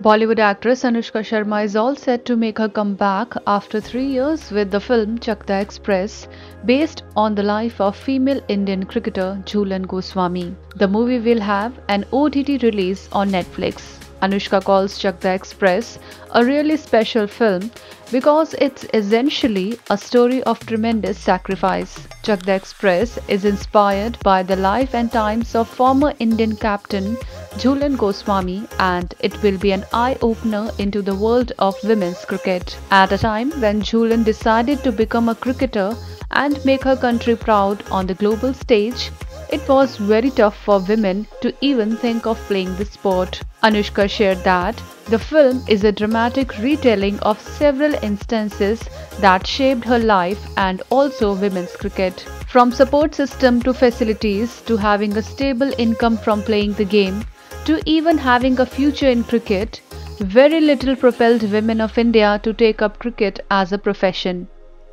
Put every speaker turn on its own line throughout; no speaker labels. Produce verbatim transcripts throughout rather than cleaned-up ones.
Bollywood actress Anushka Sharma is all set to make her comeback after three years with the film Chakda Express, based on the life of female Indian cricketer Jhulan Goswami. The movie will have an O T T release on Netflix. Anushka calls Chakda Express a really special film because it's essentially a story of tremendous sacrifice. Chakda Express is inspired by the life and times of former Indian captain Jhulan Goswami, and it will be an eye-opener into the world of women's cricket. At a time when Jhulan decided to become a cricketer and make her country proud on the global stage, it was very tough for women to even think of playing the sport. Anushka shared that the film is a dramatic retelling of several instances that shaped her life and also women's cricket. From support system to facilities to having a stable income from playing the game to even having a future in cricket, very little propelled women of India to take up cricket as a profession.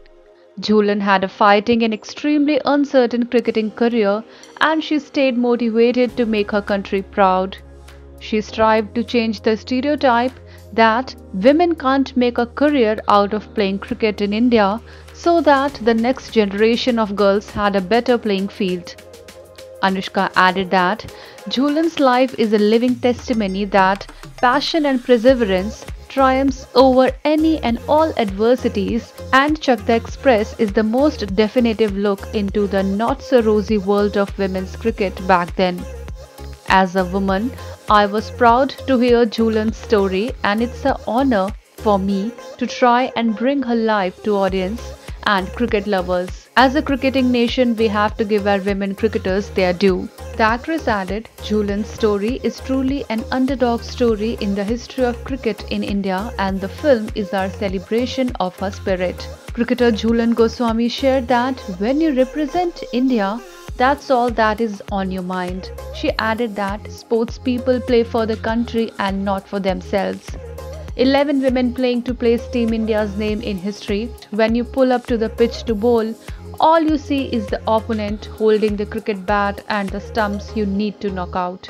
Jhulan had a fighting and extremely uncertain cricketing career, and she stayed motivated to make her country proud. She strived to change the stereotype that women can't make a career out of playing cricket in India so that the next generation of girls had a better playing field. Anushka added that Jhulan's life is a living testimony that passion and perseverance triumphs over any and all adversities, and Chakda Express is the most definitive look into the not-so-rosy world of women's cricket back then. As a woman, I was proud to hear Jhulan's story, and it's an honor for me to try and bring her life to audience and cricket lovers. As a cricketing nation, we have to give our women cricketers their due. The actress added, Jhulan's story is truly an underdog story in the history of cricket in India, and the film is our celebration of her spirit. Cricketer Jhulan Goswami shared that when you represent India, that's all that is on your mind. She added that sports people play for the country and not for themselves. eleven women playing to place Team India's name in history. When you pull up to the pitch to bowl, all you see is the opponent holding the cricket bat and the stumps you need to knock out.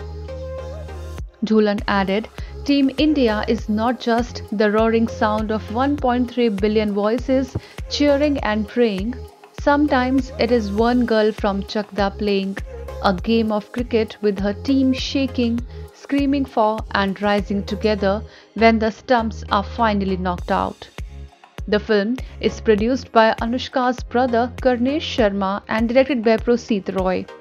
Jhulan added, Team India is not just the roaring sound of one point three billion voices cheering and praying. Sometimes it is one girl from Chakda playing a game of cricket with her team shaking, screaming for and rising together when the stumps are finally knocked out. The film is produced by Anushka's brother Karnesh Sharma and directed by Prosit Roy.